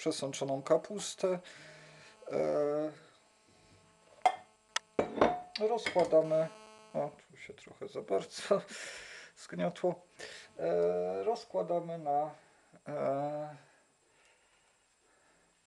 przesączoną kapustę. Rozkładamy, o tu się trochę za bardzo zgniotło, rozkładamy na